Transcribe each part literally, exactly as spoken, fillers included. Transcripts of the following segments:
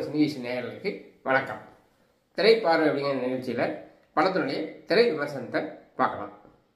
அன்புள்ள சினிகேஷ் நேயர்களுக்கு வணக்கம். திரைப்பார்வை அப்படிங்கிற நிகழ்ச்சியில் படத்தினுடைய திரை விமர்சனத்தை பார்க்கலாம்.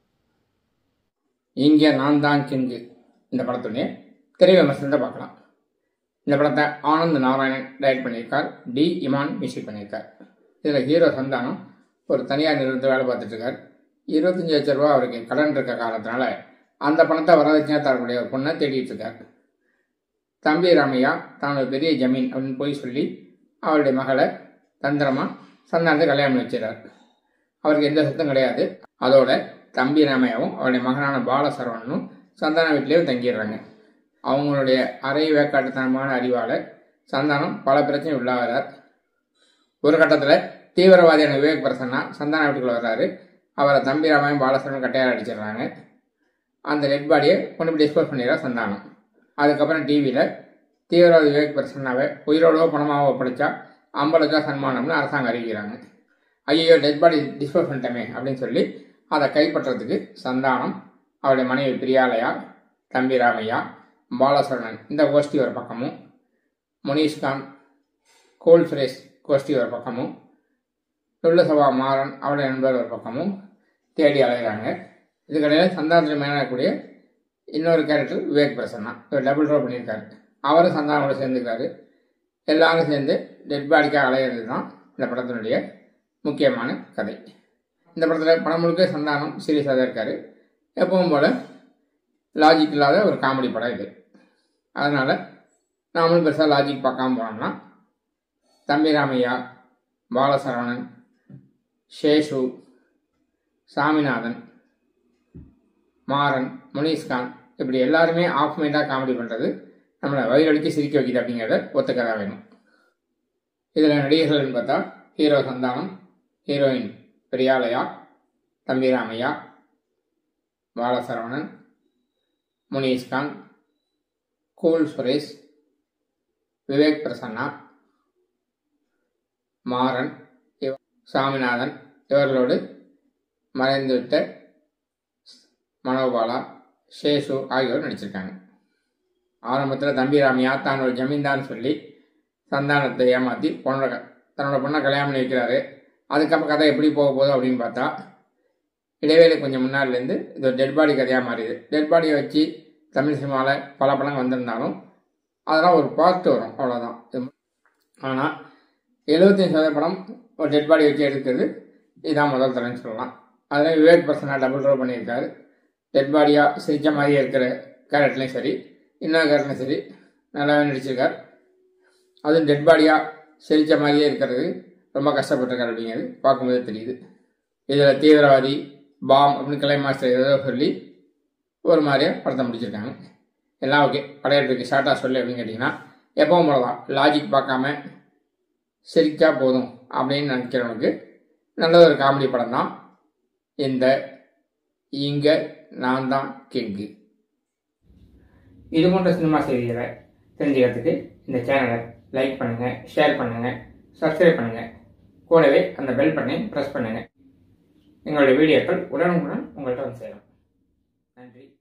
இங்கே நான் தான் கிங்கு இந்த படத்துடைய திரை விமர்சனத்தை பார்க்கலாம். இந்த படத்தை ஆனந்த் நாராயணன் டைரக்ட் பண்ணியிருக்கார். டி இமான் மியூசிக் பண்ணியிருக்கார். இதில் ஹீரோ சந்தானம் ஒரு தனியார் நிறுவனத்தை வேலை பார்த்துட்ருக்கார். இருபத்தஞ்சி லட்ச ரூபா அவருக்கு கடன் இருக்க காரணத்தினால அந்த பணத்தை வரதட்சணையாக தரக்கூடிய ஒரு பொண்ணை தேடிட்டு இருக்கார். தம்பி ராமையா தான் ஒரு பெரிய ஜமீன் அப்படின்னு போய் சொல்லி அவருடைய மகளை தந்திரமாக சந்தானத்தை கல்யாணம் பண்ணி வச்சிடறார். அவருக்கு எந்த சத்தம் கிடையாது. அதோட தம்பி ராமையாவும் அவருடைய மகனான பாலசரவணனும் சந்தான வீட்டிலேயே தங்கிடுறாங்க. அவங்களுடைய அரை வேக்காட்டுத்தனமான அறிவால் சந்தானம் பல பிரச்சனை உள்ளாகிறார். ஒரு கட்டத்தில் தீவிரவாதியான விவேக் பிரசன்னா சந்தான வீட்டுக்குள்ள வர்றாரு. அவரை தம்பி ராமையும் பாலசரவனும் கட்டையால் அடிச்சிடுறாங்க. அந்த டெட் பாடியை கொண்டு போய் டிஸ்போஸ் பண்ணிடுறா சந்தானம். அதுக்கப்புறம் டிவியில் தீவிரவாதி விவேக் பிரசன்னாவை உயிரோடவோ பணமாக ஒப்படைச்சா ஐம்பது லட்சம் சன்மானம்னு அரசாங்கம் அறிவிக்கிறாங்க. ஐயோ டெட் பாடி டிஸ்போஸ் பண்ணிட்டோமே அப்படின்னு சொல்லி அதை கைப்பற்றுறதுக்கு சந்தானம், அவருடைய மனைவி பிரியாலயா, தம்பி ராமையா, பாலசரவணன் இந்த கோஷ்டி ஒரு பக்கமும், முனீஷ்கான், கோல் சுரேஷ் கோஷ்டி ஒரு பக்கமும், துள்ளசபா மாறன் அவருடைய நண்பர் ஒரு பக்கமும் தேடி அலைகிறாங்க. இதுக்கடையில் சந்தானத்தில் மேலாகக்கூடிய இன்னொரு கேரக்டர் விவேக் பிரசன்னா ஒரு டபுள் ரோல் பண்ணியிருக்காரு. அவரும் சந்தானோட சேர்ந்துக்கிறாரு. எல்லாரும் சேர்ந்து டெட் பாடிக்காக அலையிறது தான் இந்த படத்தினுடைய முக்கியமான கதை. இந்த படத்தில் படம் முழுக்க சந்தானம் சீரியஸாக தான் இருக்கார். எப்பவும் போல் லாஜிக் இல்லாத ஒரு காமெடி படம் இது. அதனால் நாமளும் பெருசாக லாஜிக் பார்க்காம போனோம்னா தம்பி ராமையா, பாலசரவணன், சேஷு, சாமிநாதன், மாறன், முனீஷ்கான் இப்படி எல்லாருமே ஆஃப் மைண்டாக காமெடி பண்ணுறது நம்மளை வயிறடிக்க சிரிக்க வைக்கிது அப்படிங்கிறத ஒத்துக்க தான் வேணும். இதில் நடிகர்கள்னு பார்த்தா ஹீரோ சந்தானம், ஹீரோயின் பிரியாலயா, தம்பி ராமையா, பாலசரவணன், முனீஷ்கான், கோல் சுரேஷ், விவேக் பிரசன்னா, மாறன், சாமிநாதன் இவர்களோடு மறைந்துவிட்ட மனோபாலா, சேஷு ஆகியோர் நடிச்சிருக்காங்க. ஆரம்பத்தில் தம்பி ராமையா தான் ஒரு ஜமீன்தான்னு சொல்லி சந்தானத்தை ஏமாற்றி பொண்ணை தன்னோட பொண்ணை கல்யாணம் பண்ணி வைக்கிறாரு. அதுக்கப்புறம் கதை எப்படி போக போகுது அப்படின்னு பார்த்தா இடைவேளை கொஞ்சம் முன்னாடிலேருந்து இது ஒரு டெட் பாடி கதையாக மாறிடுது. டெட் பாடியை வச்சு தமிழ் சினிமாவில் பல படங்கள் வந்திருந்தாலும் அதெல்லாம் ஒரு பார்த்து வரும், அவ்வளோதான். ஆனால் எழுபத்தஞ்சு சதவீத படம் ஒரு டெட் பாடி வச்சு எடுக்கிறது இதுதான் முதல் தரன்னு சொல்லலாம். அதில் விவேக் பிரசன்னா டபுள் ரோல் பண்ணியிருக்காரு. டெட் பாடியாக சிரித்த மாதிரியே இருக்கிற கேரக்டர்லையும் சரி, இன்னொரு கேரக்டர்லையும் சரி நல்லாவே நடிச்சிருக்கார். அதுவும் டெட் பாடியாக சிரித்த மாதிரியே இருக்கிறது ரொம்ப கஷ்டப்பட்டிருக்காரு அப்படிங்கிறது பார்க்கும்போது தெரியுது. இதில் தீவிரவாதி, பாம் அப்படின்னு கிளை மாஸ்டர் ஏதோ சொல்லி ஒரு மாதிரியாக படத்தை முடிச்சிருக்காங்க. எல்லாம் ஓகே. படையெடுக்கு ஷார்ட்டாக சொல்லு அப்படின்னு கேட்டிங்கன்னா எப்பவும் போலதான் லாஜிக் பார்க்காம சிரிச்சா போதும் அப்படின்னு நினைக்கிறவனுக்கு நல்ல ஒரு காமெடி படம் தான் இந்த இங்கே நான் தான் கிங்கு. இது போன்ற சினிமா செய்திகளை தெரிஞ்சுக்கிறதுக்கு இந்த சேனலை லைக் பண்ணுங்கள், ஷேர் பண்ணுங்கள், சப்ஸ்கிரைப் பண்ணுங்கள். கூடவே அந்த பெல் பட்டனை ப்ரெஸ் பண்ணுங்கள். எங்களுடைய வீடியோக்கள் உடனுக்குடன் உங்கள்கிட்ட வந்து சேரும். நன்றி.